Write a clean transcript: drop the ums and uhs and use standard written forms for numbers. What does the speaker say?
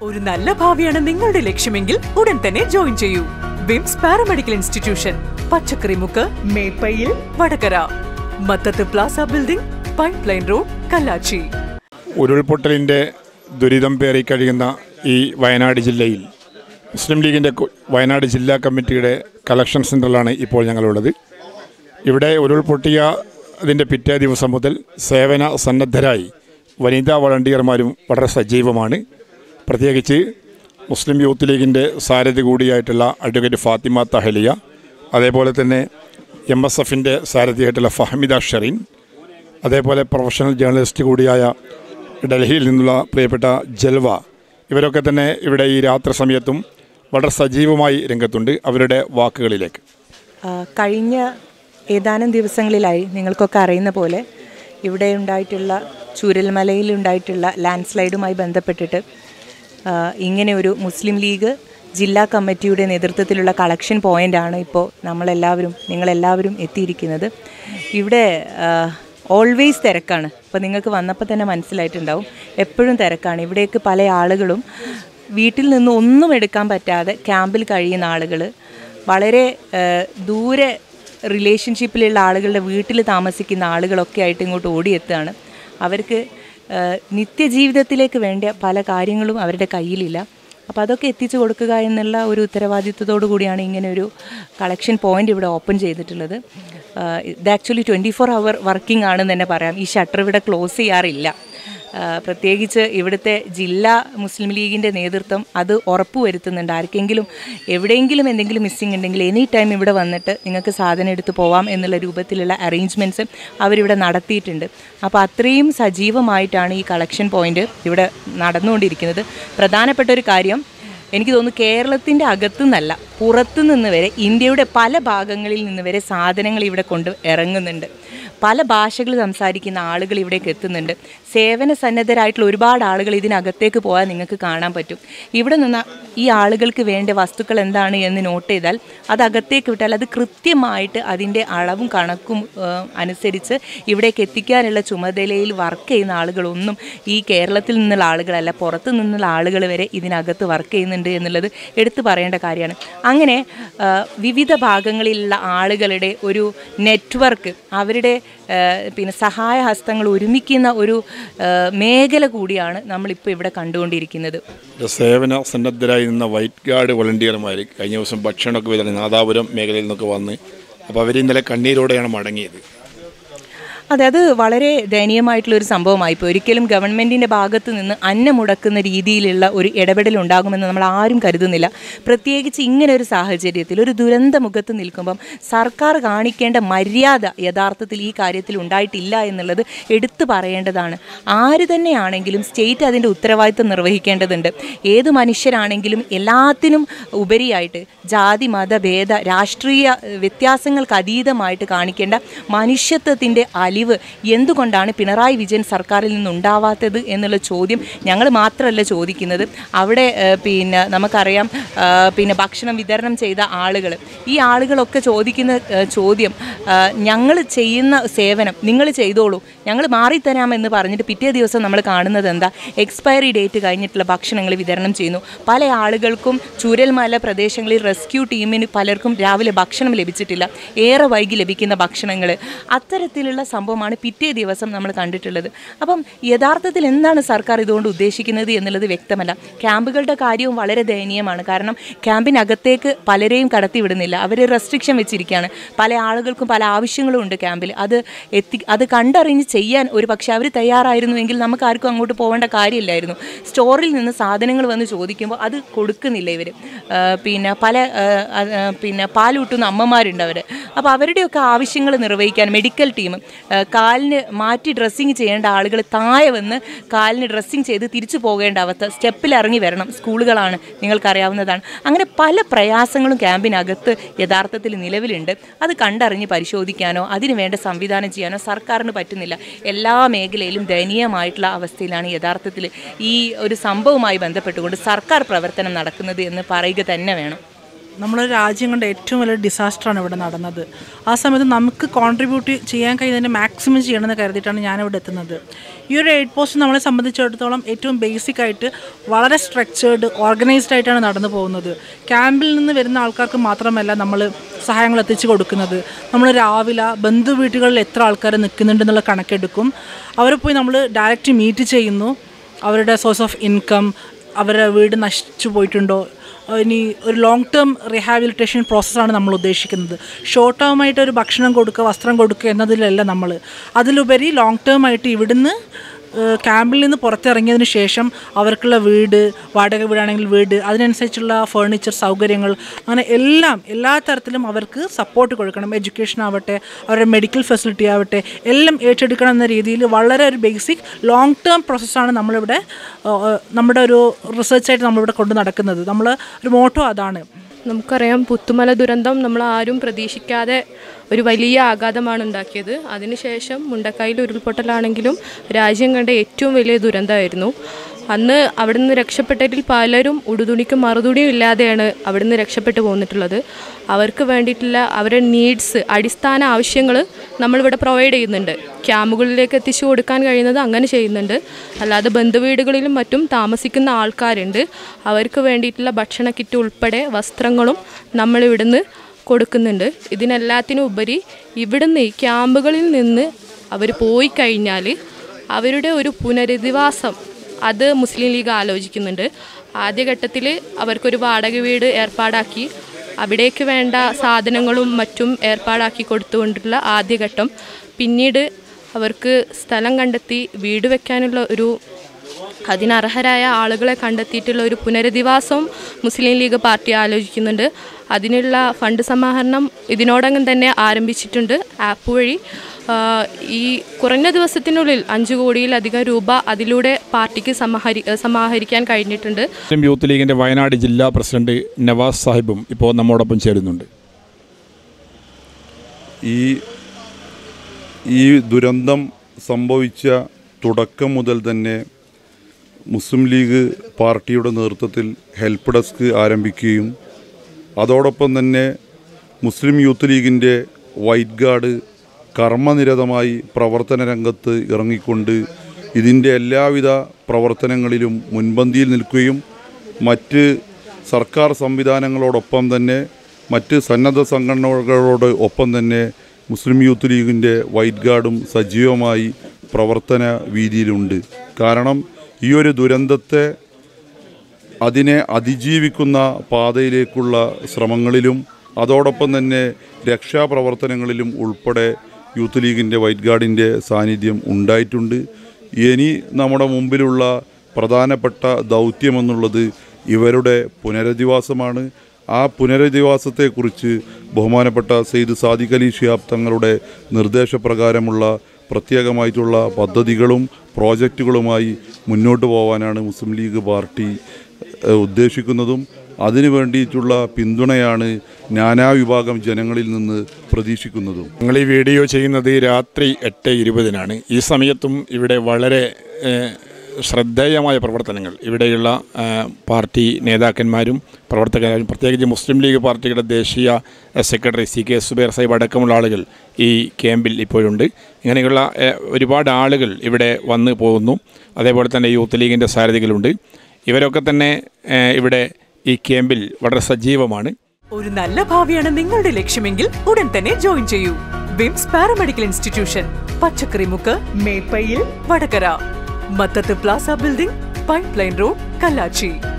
ഒരു നല്ല ഭാവിയാണ് നിങ്ങളുടെ ലക്ഷ്യമെങ്കിൽ ഉടൻ തന്നെ ജോയിൻ ചെയ്യൂ. VIMS paramedical institution, Pachakkarimukku, Meppayil, Vatakara, Mathath plaza building, pipeline road, Kallachi. ഉരുൾപൊട്ടലിൻ്റെ ദുരിതം പേറി കഴിയുന്ന ഈ വയനാട് ജില്ലയിൽ മുസ്ലിം ലീഗിൻ്റെ വയനാട് ജില്ലാ കമ്മിറ്റിയുടെ കളക്ഷൻ സെൻ്ററിലാണ് ഇപ്പോൾ ഞങ്ങളുള്ളത്. ഇവിടെ ഉരുൾപൊട്ടിയ അതിൻ്റെ പിറ്റേ ദിവസം മുതൽ സേവന സന്നദ്ധരായി വനിതാ വളണ്ടിയർമാരും വളരെ സജീവമാണ്. പ്രത്യേകിച്ച് മുസ്ലിം യൂത്ത് ലീഗിൻ്റെ സാരഥി കൂടിയായിട്ടുള്ള അഡ്വക്കേറ്റ് ഫാത്തിമ തഹലിയ, അതേപോലെ തന്നെ MSFൻ്റെ സാരഥിയായിട്ടുള്ള ഫഹമിദ ഷെറിൻ, അതേപോലെ പ്രൊഫഷണൽ ജേർണലിസ്റ്റ് കൂടിയായ ഡൽഹിയിൽ നിന്നുള്ള പ്രിയപ്പെട്ട ജൽവ, ഇവരൊക്കെ തന്നെ ഇവിടെ ഈ രാത്രി സമയത്തും വളരെ സജീവമായി രംഗത്തുണ്ട്. അവരുടെ വാക്കുകളിലേക്ക്. കഴിഞ്ഞ ഏതാനും ദിവസങ്ങളിലായി നിങ്ങൾക്കൊക്കെ അറിയുന്ന പോലെ ഇവിടെ ഉണ്ടായിട്ടുള്ള ചൂരൽമലയിൽ ഉണ്ടായിട്ടുള്ള ലാൻഡ് സ്ലൈഡുമായി ബന്ധപ്പെട്ടിട്ട് ഇങ്ങനെ ഒരു മുസ്ലിം ലീഗ് ജില്ലാ കമ്മിറ്റിയുടെ നേതൃത്വത്തിലുള്ള കളക്ഷൻ പോയിൻ്റാണ് ഇപ്പോൾ നിങ്ങളെല്ലാവരും എത്തിയിരിക്കുന്നത്. ഇവിടെ ഓൾവേസ് തിരക്കാണ്. ഇപ്പോൾ നിങ്ങൾക്ക് വന്നപ്പോൾ തന്നെ മനസ്സിലായിട്ടുണ്ടാവും, എപ്പോഴും തിരക്കാണ്. ഇവിടേക്ക് പല ആളുകളും വീട്ടിൽ നിന്ന് ഒന്നും എടുക്കാൻ പറ്റാതെ ക്യാമ്പിൽ കഴിയുന്ന ആളുകൾ, വളരെ ദൂരെ റിലേഷൻഷിപ്പിലുള്ള ആളുകളുടെ വീട്ടിൽ താമസിക്കുന്ന ആളുകളൊക്കെ ആയിട്ട് ഇങ്ങോട്ട് ഓടിയെത്തുകയാണ്. അവർക്ക് നിത്യജീവിതത്തിലേക്ക് വേണ്ട പല കാര്യങ്ങളും അവരുടെ കയ്യിലില്ല. അപ്പോൾ അതൊക്കെ എത്തിച്ചു കൊടുക്കുക എന്നുള്ള ഒരു ഉത്തരവാദിത്വത്തോടു കൂടിയാണ് ഇങ്ങനെ ഒരു കളക്ഷൻ പോയിൻ്റ് ഇവിടെ ഓപ്പൺ ചെയ്തിട്ടുള്ളത്. ഇത് ആക്ച്വലി 24 hour വർക്കിംഗ് ആണെന്ന് തന്നെ പറയാം. ഈ ഷട്ടർ ഇവിടെ ക്ലോസ് ചെയ്യാറില്ല. പ്രത്യേകിച്ച് ഇവിടുത്തെ ജില്ലാ മുസ്ലിം ലീഗിൻ്റെ നേതൃത്വം അത് ഉറപ്പുവരുത്തുന്നുണ്ട്. ആർക്കെങ്കിലും എവിടെയെങ്കിലും എന്തെങ്കിലും മിസ്സിങ് ഉണ്ടെങ്കിൽ എനി ടൈം ഇവിടെ വന്നിട്ട് നിങ്ങൾക്ക് സാധനം എടുത്ത് പോവാം എന്നുള്ള രൂപത്തിലുള്ള അറേഞ്ച്മെൻറ്റ്സ് അവരിവിടെ നടത്തിയിട്ടുണ്ട്. അപ്പോൾ അത്രയും സജീവമായിട്ടാണ് ഈ കളക്ഷൻ പോയിൻ്റ് ഇവിടെ നടന്നുകൊണ്ടിരിക്കുന്നത്. പ്രധാനപ്പെട്ട ഒരു കാര്യം, എനിക്ക് തോന്നുന്നു കേരളത്തിൻ്റെ അകത്തുനിന്നല്ല പുറത്തുനിന്ന് വരെ, ഇന്ത്യയുടെ പല ഭാഗങ്ങളിൽ നിന്ന് വരെ സാധനങ്ങൾ ഇവിടെ കൊണ്ട് ഇറങ്ങുന്നുണ്ട്. പല ഭാഷകൾ സംസാരിക്കുന്ന ആളുകൾ ഇവിടേക്ക് എത്തുന്നുണ്ട്. സേവന സന്നദ്ധരായിട്ടുള്ള ഒരുപാട് ആളുകൾ ഇതിനകത്തേക്ക് പോയാൽ നിങ്ങൾക്ക് കാണാൻ പറ്റും. ഇവിടെ നിന്ന് ഈ ആളുകൾക്ക് വേണ്ട വസ്തുക്കൾ എന്താണ് എന്ന് നോട്ട് ചെയ്താൽ അത് അകത്തേക്ക് വിട്ടാൽ അത് കൃത്യമായിട്ട് അതിൻ്റെ അളവും കണക്കും അനുസരിച്ച് ഇവിടേക്ക് എത്തിക്കാനുള്ള ചുമതലയിൽ വർക്ക് ചെയ്യുന്ന ആളുകളൊന്നും ഈ കേരളത്തിൽ നിന്നുള്ള ആളുകളല്ല, പുറത്തു നിന്നുള്ള ആളുകൾ വരെ ഇതിനകത്ത് വർക്ക് ചെയ്യുന്നുണ്ട് എന്നുള്ളത് എടുത്തു പറയേണ്ട കാര്യമാണ്. അങ്ങനെ വിവിധ ഭാഗങ്ങളിലുള്ള ആളുകളുടെ ഒരു നെറ്റ്വർക്ക്, അവരുടെ സഹായ ഹസ്തങ്ങൾ ഒരുമിക്കുന്ന ഒരു മേഖല കൂടിയാണ് നമ്മളിപ്പോൾ ഇവിടെ കണ്ടുകൊണ്ടിരിക്കുന്നത്. സേവന സന്നദ്ധരായി നിന്ന വൈറ്റ് ഗാർഡ് വളണ്ടിയർമാർ കഴിഞ്ഞ ദിവസം ഭക്ഷണമൊക്കെ വിതരണം നാദാപുരം മേഖലയിൽ നിന്നൊക്കെ വന്ന്, അപ്പോൾ അവർ ഇന്നലെ കണ്ണീരോടെയാണ് മടങ്ങിയത്. അതെ, അത് വളരെ ദയനീയമായിട്ടുള്ളൊരു സംഭവമായിപ്പോൾ. ഒരിക്കലും ഗവൺമെൻറ്റിൻ്റെ ഭാഗത്ത് നിന്ന് അന്നം മുടക്കുന്ന രീതിയിലുള്ള ഒരു ഇടപെടൽ ഉണ്ടാകുമെന്ന് നമ്മൾ ആരും കരുതുന്നില്ല. പ്രത്യേകിച്ച് ഇങ്ങനെ ഒരു സാഹചര്യത്തിൽ ഒരു ദുരന്ത മുഖത്ത് നിൽക്കുമ്പം സർക്കാർ കാണിക്കേണ്ട മര്യാദ യഥാർത്ഥത്തിൽ ഈ കാര്യത്തിൽ ഉണ്ടായിട്ടില്ല എന്നുള്ളത് എടുത്തു പറയേണ്ടതാണ്. ആര് തന്നെയാണെങ്കിലും സ്റ്റേറ്റ് അതിൻ്റെ ഉത്തരവാദിത്വം നിർവഹിക്കേണ്ടതുണ്ട്. ഏത് മനുഷ്യരാണെങ്കിലും എല്ലാത്തിനും ഉപരിയായിട്ട് ജാതി മത ഭേദ രാഷ്ട്രീയ വ്യത്യാസങ്ങൾക്ക് അതീതമായിട്ട് കാണിക്കേണ്ട മനുഷ്യത്വത്തിൻ്റെ അലിവ് എന്തുകൊണ്ടാണ് പിണറായി വിജയൻ സർക്കാരിൽ നിന്നുണ്ടാവാത്തത് എന്നുള്ള ചോദ്യം ഞങ്ങൾ മാത്രമല്ല ചോദിക്കുന്നത്. അവിടെ നമുക്കറിയാം, ഭക്ഷണം വിതരണം ചെയ്ത ആളുകൾ, ഈ ആളുകളൊക്കെ ചോദിക്കുന്ന ചോദ്യം, ഞങ്ങൾ ചെയ്യുന്ന സേവനം നിങ്ങൾ ചെയ്തോളൂ, ഞങ്ങൾ മാറിത്തരാമെന്ന് പറഞ്ഞിട്ട് പിറ്റേ ദിവസം നമ്മൾ കാണുന്നത് എന്താ? എക്സ്പയറി ഡേറ്റ് കഴിഞ്ഞിട്ടുള്ള ഭക്ഷണങ്ങൾ വിതരണം ചെയ്യുന്നു. പല ആളുകൾക്കും ചൂരൽമല പ്രദേശങ്ങളിൽ റെസ്ക്യൂ ടീമിന് പലർക്കും രാവിലെ ഭക്ഷണം ലഭിച്ചിട്ടില്ല, ഏറെ വൈകി ലഭിക്കുന്ന ഭക്ഷണങ്ങൾ, അത്തരത്തിലുള്ള സംഭവമാണ് പിറ്റേ ദിവസം നമ്മൾ കണ്ടിട്ടുള്ളത്. അപ്പം യഥാർത്ഥത്തിൽ എന്താണ് സർക്കാർ ഇതുകൊണ്ട് ഉദ്ദേശിക്കുന്നത് എന്നുള്ളത് വ്യക്തമല്ല. ക്യാമ്പുകളുടെ കാര്യവും വളരെ ദയനീയമാണ്. കാരണം ക്യാമ്പിനകത്തേക്ക് പലരെയും കടത്തിവിടുന്നില്ല, അവർ റെസ്ട്രിക്ഷൻ വെച്ചിരിക്കുകയാണ്. പല ആളുകൾക്കും പല ആവശ്യങ്ങളും ഉണ്ട് ക്യാമ്പിൽ. അത് കണ്ടറിഞ്ഞ് ചെയ്യാൻ ഒരു പക്ഷേ അവർ തയ്യാറായിരുന്നുവെങ്കിൽ നമുക്ക് ആർക്കും അങ്ങോട്ട് പോകേണ്ട കാര്യമില്ലായിരുന്നു. സ്റ്റോറിൽ നിന്ന് സാധനങ്ങൾ വന്ന് ചോദിക്കുമ്പോൾ അത് കൊടുക്കുന്നില്ല ഇവർ. പാലൂട്ടുന്ന അമ്മമാരുണ്ട് അവർ. അപ്പോൾ അവരുടെയൊക്കെ ആവശ്യങ്ങൾ നിർവഹിക്കാൻ മെഡിക്കൽ ടീം, കാലിന് മാറ്റി ഡ്രസ്സിങ് ചെയ്യേണ്ട ആളുകൾ താഴെ വന്ന് കാലിന് ഡ്രസ്സിങ് ചെയ്ത് തിരിച്ചു പോകേണ്ട അവസ്ഥ, സ്റ്റെപ്പിലിറങ്ങി വരണം. സ്കൂളുകളാണ്, നിങ്ങൾക്കറിയാവുന്നതാണ്. അങ്ങനെ പല പ്രയാസങ്ങളും ക്യാമ്പിനകത്ത് യഥാർത്ഥത്തിൽ നിലവിലുണ്ട്. അത് കണ്ടറിഞ്ഞ് പരിശോധിക്കാനോ അതിന് വേണ്ട സംവിധാനം ചെയ്യാനോ സർക്കാരിന് പറ്റുന്നില്ല. എല്ലാ മേഖലയിലും ദയനീയമായിട്ടുള്ള അവസ്ഥയിലാണ് യഥാർത്ഥത്തിൽ ഈ ഒരു സംഭവവുമായി ബന്ധപ്പെട്ടുകൊണ്ട് സർക്കാർ പ്രവർത്തനം നടക്കുന്നത് എന്ന് പറയുക തന്നെ വേണം. നമ്മുടെ രാജ്യം കൊണ്ട് ഏറ്റവും വലിയ ഡിസാസ്റ്ററാണ് ഇവിടെ നടന്നത്. ആ സമയത്ത് നമുക്ക് കോൺട്രിബ്യൂട്ട് ചെയ്യാൻ കഴിയുന്നതിൻ്റെ മാക്സിമം ചെയ്യണമെന്ന് കരുതിയിട്ടാണ് ഞാനിവിടെ എത്തുന്നത്. ഈ ഒരു എയ്ഡ് പോസ്റ്റ് നമ്മളെ സംബന്ധിച്ചിടത്തോളം ഏറ്റവും ബേസിക് ആയിട്ട് വളരെ സ്ട്രക്ചേർഡ് ഓർഗനൈസ്ഡ് ആയിട്ടാണ് നടന്നു പോകുന്നത്. ക്യാമ്പിൽ നിന്ന് വരുന്ന ആൾക്കാർക്ക് മാത്രമല്ല നമ്മൾ സഹായങ്ങൾ എത്തിച്ചു കൊടുക്കുന്നത്. നമ്മൾ രാവിലെ ബന്ധു വീട്ടുകളിൽ എത്ര ആൾക്കാർ നിൽക്കുന്നുണ്ടെന്നുള്ള കണക്കെടുക്കും. അവരെ പോയി നമ്മൾ ഡയറക്റ്റ് മീറ്റ് ചെയ്യുന്നു. അവരുടെ സോഴ്സ് ഓഫ് ഇൻകം, അവരുടെ വീട് നശിച്ചു പോയിട്ടുണ്ടോ, ഇനി ഒരു ലോങ് ടേം റീഹാബിലിറ്റേഷൻ പ്രോസസ്സാണ് നമ്മൾ ഉദ്ദേശിക്കുന്നത്. ഷോർട്ട് ടേമായിട്ട് ഒരു ഭക്ഷണം കൊടുക്കുക, വസ്ത്രം കൊടുക്കുക എന്നതിലല്ല നമ്മൾ. അതിലുപരി ലോങ് ടേമായിട്ട് ഇവിടുന്ന് ക്യാമ്പിൽ നിന്ന് പുറത്തിറങ്ങിയതിന് ശേഷം അവർക്കുള്ള വീട്, വാടക വീടാണെങ്കിൽ വീട്, അതിനനുസരിച്ചുള്ള ഫേർണിച്ചർ സൗകര്യങ്ങൾ, അങ്ങനെ എല്ലാ തരത്തിലും അവർക്ക് സപ്പോർട്ട് കൊടുക്കണം. എഡ്യൂക്കേഷൻ ആവട്ടെ, അവരുടെ മെഡിക്കൽ ഫെസിലിറ്റി ആവട്ടെ, എല്ലാം ഏറ്റെടുക്കണം എന്ന രീതിയിൽ വളരെ ഒരു ബേസിക് ലോങ് ടേം പ്രോസസ്സാണ് നമ്മളിവിടെ നമ്മുടെ ഒരു റിസർച്ചായിട്ട് നമ്മളിവിടെ കൊണ്ട് നടക്കുന്നത്. നമ്മൾ ഒരു മോട്ടോ അതാണ്. നമുക്കറിയാം, പുത്തുമല ദുരന്തം നമ്മൾ ആരും പ്രതീക്ഷിക്കാതെ ഒരു വലിയ ആഘാതമാണ് ഉണ്ടാക്കിയത്. അതിനുശേഷം മുണ്ടക്കായിൽ ഉരുൾപൊട്ടലാണെങ്കിലും രാജ്യം കണ്ട ഏറ്റവും വലിയ ദുരന്തമായിരുന്നു. അന്ന് അവിടെ നിന്ന് രക്ഷപ്പെട്ടതിൽ പലരും ഉടുതുണിക്കും മറുതുണിയും ഇല്ലാതെയാണ് അവിടെ നിന്ന് രക്ഷപ്പെട്ടു പോന്നിട്ടുള്ളത്. അവർക്ക് വേണ്ടിയിട്ടുള്ള അവരുടെ നീഡ്സ്, അടിസ്ഥാന ആവശ്യങ്ങൾ നമ്മളിവിടെ പ്രൊവൈഡ് ചെയ്യുന്നുണ്ട്. ക്യാമ്പുകളിലേക്ക് എത്തിച്ചു കൊടുക്കാൻ കഴിയുന്നത് അങ്ങനെ ചെയ്യുന്നുണ്ട്. അല്ലാതെ ബന്ധുവീടുകളിലും മറ്റും താമസിക്കുന്ന ആൾക്കാരുണ്ട്. അവർക്ക് വേണ്ടിയിട്ടുള്ള ഭക്ഷണ കിറ്റ് ഉൾപ്പെടെ വസ്ത്രങ്ങളും നമ്മളിവിടുന്ന് കൊടുക്കുന്നുണ്ട്. ഇതിനെല്ലാത്തിനും ഉപരി ഇവിടുന്ന് ഈ ക്യാമ്പുകളിൽ നിന്ന് അവർ പോയി കഴിഞ്ഞാൽ അവരുടെ ഒരു പുനരധിവാസം അത് മുസ്ലിം ലീഗ് ആലോചിക്കുന്നുണ്ട്. ആദ്യഘട്ടത്തിൽ അവർക്കൊരു വാടക വീട് ഏർപ്പാടാക്കി അവിടേക്ക് വേണ്ട സാധനങ്ങളും മറ്റും ഏർപ്പാടാക്കി കൊടുത്തുകൊണ്ടുള്ള ആദ്യഘട്ടം. പിന്നീട് അവർക്ക് സ്ഥലം കണ്ടെത്തി വീട് വയ്ക്കാനുള്ള ഒരു അതിനർഹരായ ആളുകളെ കണ്ടെത്തിയിട്ടുള്ള ഒരു പുനരധിവാസം മുസ്ലിം ലീഗ് പാർട്ടി ആലോചിക്കുന്നുണ്ട്. അതിനുള്ള ഫണ്ട് സമാഹരണം ഇതിനോടകം തന്നെ ആരംഭിച്ചിട്ടുണ്ട്. ആപ്പ് വഴി ഈ കുറഞ്ഞ ദിവസത്തിനുള്ളിൽ 5 കോടിയിലധികം രൂപ അതിലൂടെ പാർട്ടിക്ക് സമാഹരിക്കാൻ കഴിഞ്ഞിട്ടുണ്ട്. യൂത്ത് ലീഗിൻ്റെ വയനാട് ജില്ലാ പ്രസിഡന്റ് നവാസ് സാഹിബും ഇപ്പോൾ നമ്മോടൊപ്പം ചേരുന്നുണ്ട്. ഈ ദുരന്തം സംഭവിച്ച തുടക്കം മുതൽ തന്നെ മുസ്ലിം ലീഗ് പാർട്ടിയുടെ നേതൃത്വത്തിൽ ഹെൽപ്പ് ഡെസ്ക് ആരംഭിക്കുകയും അതോടൊപ്പം തന്നെ മുസ്ലിം യൂത്ത് ലീഗിൻ്റെ വൈറ്റ് ഗാർഡ് കർമ്മനിരതമായി പ്രവർത്തന രംഗത്ത് ഇറങ്ങിക്കൊണ്ട് ഇതിൻ്റെ എല്ലാവിധ പ്രവർത്തനങ്ങളിലും മുൻപന്തിയിൽ നിൽക്കുകയും മറ്റ് സർക്കാർ സംവിധാനങ്ങളോടൊപ്പം തന്നെ മറ്റ് സന്നദ്ധ സംഘടനകളോട് ഒപ്പം തന്നെ മുസ്ലിം യൂത്ത് ലീഗിൻ്റെ വൈറ്റ് ഗാർഡും സജീവമായി പ്രവർത്തന വീതിയിലുണ്ട്. കാരണം ഈ ഒരു ദുരന്തത്തെ അതിനെ അതിജീവിക്കുന്ന പാതയിലേക്കുള്ള ശ്രമങ്ങളിലും അതോടൊപ്പം തന്നെ രക്ഷാപ്രവർത്തനങ്ങളിലും ഉൾപ്പെടെ യൂത്ത് ലീഗിൻ്റെ വൈറ്റ് ഗാർഡിൻ്റെ സാന്നിധ്യം ഉണ്ടായിട്ടുണ്ട്. ഇനി നമ്മുടെ മുമ്പിലുള്ള പ്രധാനപ്പെട്ട ദൗത്യമെന്നുള്ളത് ഇവരുടെ പുനരധിവാസമാണ്. ആ പുനരധിവാസത്തെക്കുറിച്ച് ബഹുമാനപ്പെട്ട സെയ്ദ് സാദിഖ് അലി ശിഹാബ് തങ്ങളുടെ നിർദ്ദേശപ്രകാരമുള്ള പ്രത്യേകമായിട്ടുള്ള പദ്ധതികളും പ്രോജക്റ്റുകളുമായി മുന്നോട്ട് പോകാനാണ് മുസ്ലിം ലീഗ് പാർട്ടി ഉദ്ദേശിക്കുന്നതും അതിനു വേണ്ടിയിട്ടുള്ള പിന്തുണയാണ് നാനാവിഭാഗം ജനങ്ങളിൽ നിന്ന് പ്രതീക്ഷിക്കുന്നതും. ഞങ്ങൾ ഈ വീഡിയോ ചെയ്യുന്നത് രാത്രി 8:20 ഈ സമയത്തും ഇവിടെ വളരെ ശ്രദ്ധേയമായ പ്രവർത്തനങ്ങൾ ഇവിടെയുള്ള പാർട്ടി നേതാക്കന്മാരും പ്രവർത്തകരും പ്രത്യേകിച്ച് മുസ്ലിം ലീഗ് പാർട്ടിയുടെ ദേശീയ സെക്രട്ടറി CK സുബൈർ സാഹിബ് അടക്കമുള്ള ആളുകൾ ഈ ക്യാമ്പിൽ ഇപ്പോഴുണ്ട്. ഇങ്ങനെയുള്ള ഒരുപാട് ആളുകൾ ഇവിടെ വന്നു പോകുന്നു. അതേപോലെ തന്നെ യൂത്ത് ലീഗിൻ്റെ സാരഥികളുണ്ട്. ഇവരൊക്കെ തന്നെ ഇവിടെ ഈ ക്യാമ്പിൽ വളരെ സജീവമാണ്. ഒരു നല്ല ഭാവിയാണ് നിങ്ങളുടെ ലക്ഷ്യമെങ്കിൽ ഉടൻ തന്നെ ജോയിൻ ചെയ്യൂ. VIMS paramedical institution, Pachakkarimukku, Meppayil, Vatakara, Mathath plaza building, pipe line road, Kallachi.